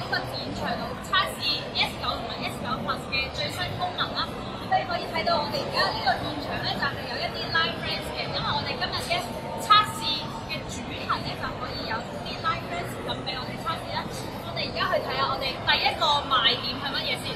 個展場度測試 S9同埋 S9 Plus 嘅最新功能啦。你可以睇到我哋而家呢個現場咧就係有一啲 live friends 嘅，因為我哋今日嘅測試嘅主題咧就可以有啲 live friends 咁俾我哋測試啦。我哋而家去睇下我哋第一個賣點係乜嘢先。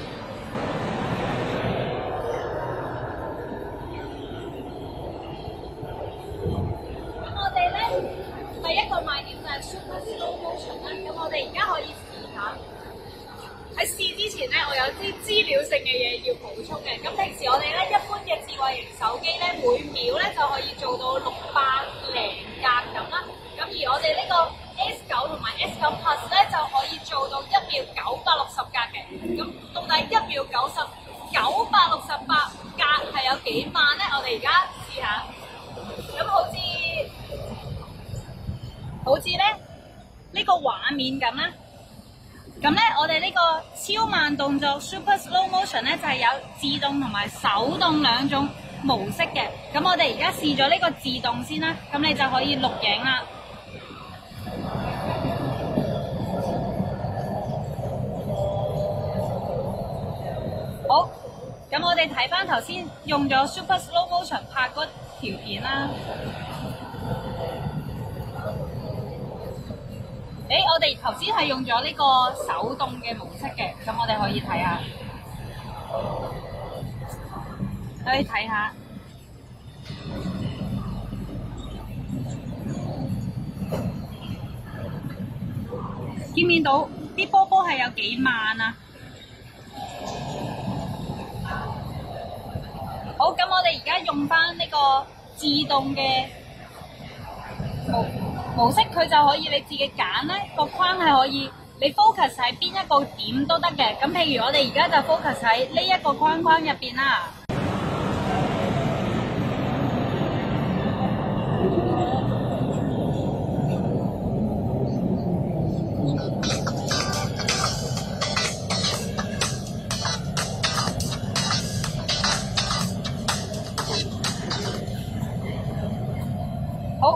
第一個賣點就係 Super Slow Motion 啦，咁我哋而家可以試下。喺試之前咧，我有啲資料性嘅嘢要補充嘅。咁平時我哋咧一般嘅智慧型手機咧，每秒咧就可以做到600零格咁啦。咁而我哋呢個 S9 同埋 S9 Plus 咧就可以做到1秒960格嘅。咁到底1秒968格係有幾慢咧？我哋而家試下。咁好似咧呢個畫面咁啦，咁咧我哋呢個超慢動作 Super Slow Motion 咧就係有自動同埋手動兩種模式嘅。咁我哋而家試咗呢個自動先啦，咁你就可以錄影啦。好，咁我哋睇翻頭先用咗 Super Slow Motion 拍嗰條片啦。我哋頭先係用咗呢個手動嘅模式嘅，咁我哋可以睇下，可以睇下，見唔見到啲波波係有幾慢啊？好，咁我哋而家用翻呢個自動嘅模式，佢就可以你自己揀咧，個框係可以你 focus 喺邊一個點都得嘅。咁譬如我哋而家就 focus 喺呢一個框框入邊啦。好。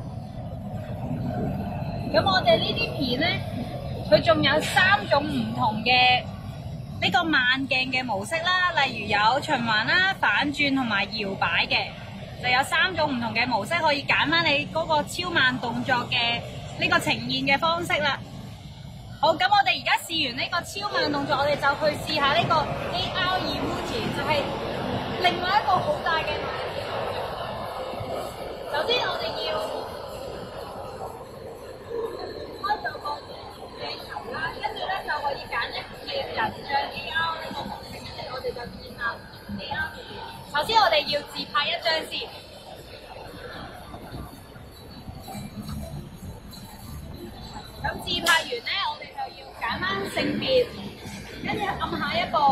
咁我哋呢啲片咧，佢仲有3種唔同嘅呢個慢鏡嘅模式啦，例如有循環啦、反轉同埋搖擺嘅，就有3種唔同嘅模式可以揀翻你嗰個超慢動作嘅呢個呈現嘅方式啦。好，咁我哋而家試完呢個超慢動作，我哋就去試下呢個 AR Emoji， 就係另外一個好大嘅賣點。首先我哋要就可以揀一個人像 AR 呢個模式，跟住我哋就建立 AR。首先我哋要自拍一張先，咁自拍完咧，我哋就要揀翻性別，跟住按下一步。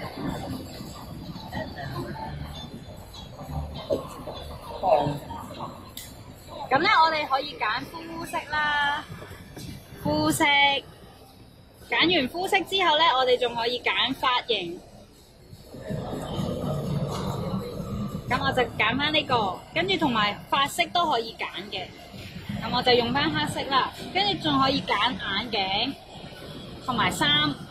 咁咧，我哋可以揀膚色啦，膚色。揀完膚色之後咧，我哋仲可以揀髮型。咁我就揀翻呢個，跟住同埋髮色都可以揀嘅。咁我就用翻黑色啦，跟住仲可以揀眼鏡同埋衫。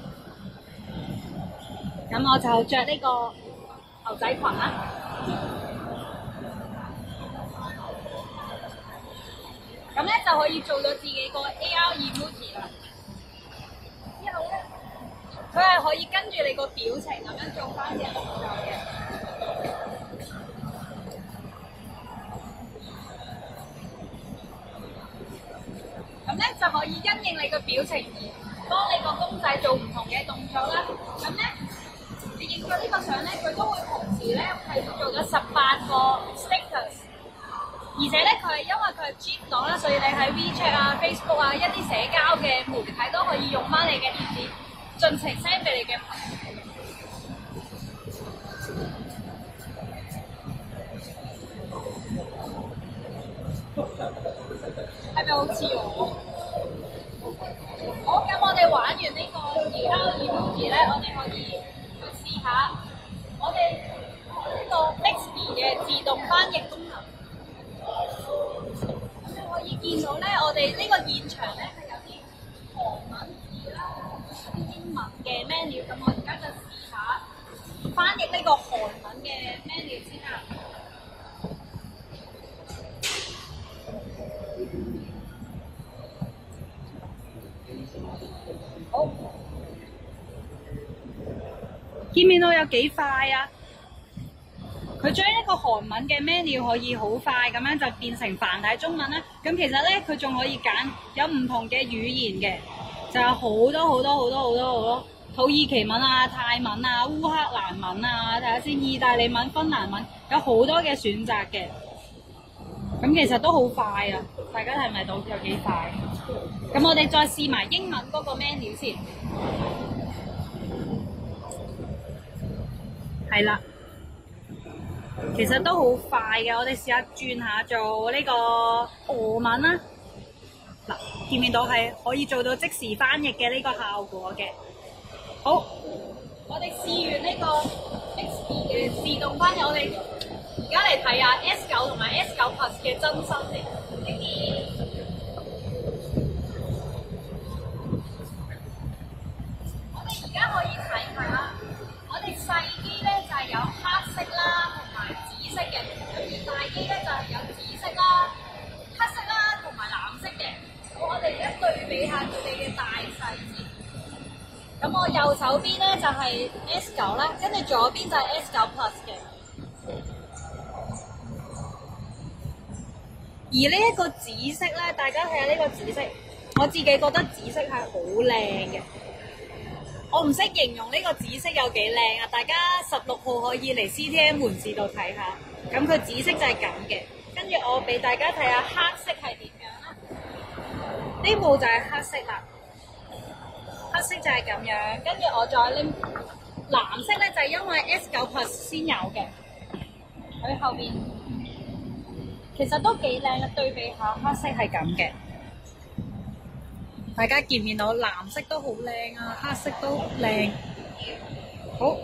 咁我就着呢個牛仔裙啦。咁咧就可以做到自己個 AR emoji 啦。佢係可以跟住你個表情咁樣做翻嘅動作嘅。咁咧就可以因應你個表情而幫你個公仔做唔同嘅動作啦。咁咧，你影咗呢個相咧，佢都會同時咧係做咗18個 stickers， 而且咧佢係因為佢係 GIF 檔啦，所以你喺 WeChat 啊、Facebook 啊一啲社交嘅媒體都可以用翻你嘅電子。盡情 send 俾你嘅朋友，係咪好似我？好，咁我哋玩完呢個 AR emoji 咧，我哋可以去試下我哋呢個 Bixby 嘅自動翻譯功能。咁你可以見到咧，我哋呢個現場咧係有啲韓文字啦。 好，見面到有幾快啊？佢將一個韓文嘅 menu 可以好快咁樣就變成繁體中文啦。咁其實咧，佢仲可以揀有唔同嘅語言嘅，就有好多土耳其文啊、泰文啊、烏克蘭文啊，睇下先，意大利文、芬蘭文，有好多嘅選擇嘅。咁其實都好快啊！大家睇唔睇到有幾快？咁我哋再試埋英文嗰個 menu 先，係啦。其實都好快嘅，我哋試下轉下做呢個俄文啦。嗱，見唔見到係可以做到即時翻譯嘅呢個效果嘅？好，我哋試完呢個 XD 嘅自動翻譯，我哋而家嚟睇下 S9同埋 S9 Plus 嘅真身嚟。我哋而家可以睇下，我哋細機咧就係有黑色啦同埋紫色嘅，咁而大機咧就係有紫色啦、黑色啦同埋藍色嘅。我哋而家對比下佢哋嘅大細先。咁我右手邊咧就係 S9 啦，跟住左邊就係 S9 Plus 嘅。而呢一個紫色咧，大家睇下呢個紫色，我自己覺得紫色係好靚嘅。我唔識形容呢個紫色有幾靚啊！大家16號可以嚟 CTM 門市度睇下。咁佢紫色就係咁嘅，跟住我俾大家睇下黑色係點樣啦。呢部就係黑色啦。黑色就係咁樣，跟住我再拎藍色咧，就係因為 S9 Plus 先有嘅。佢後邊其實都幾靚嘅，對比下黑色係咁嘅。大家見唔見到藍色都好靚啊，黑色都靚。好，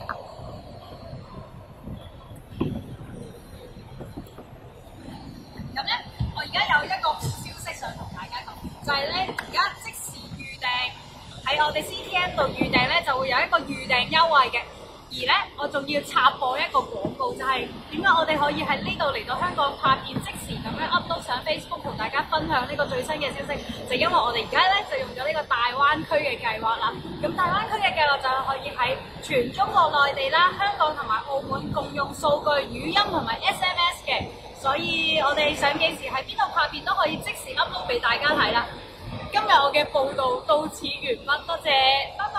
咁咧，我而家有一個好消息想同大家講，就係咧而家即時預訂。喺我哋 CTM 度預訂咧，就會有一個預訂優惠嘅。而咧，我仲要插播一個廣告，就係點解我哋可以喺呢度嚟到香港拍片，即時咁樣 upload 上 Facebook 同大家分享呢個最新嘅消息，就因為我哋而家咧就用咗呢個大灣區嘅計劃啦。咁大灣區嘅計劃就可以喺全中國內地啦、香港同埋澳門共用數據、語音同埋 SMS 嘅，所以我哋想幾時喺邊度拍片都可以即時 upload 俾大家睇啦。今日我嘅報道到此完畢，多謝，拜拜。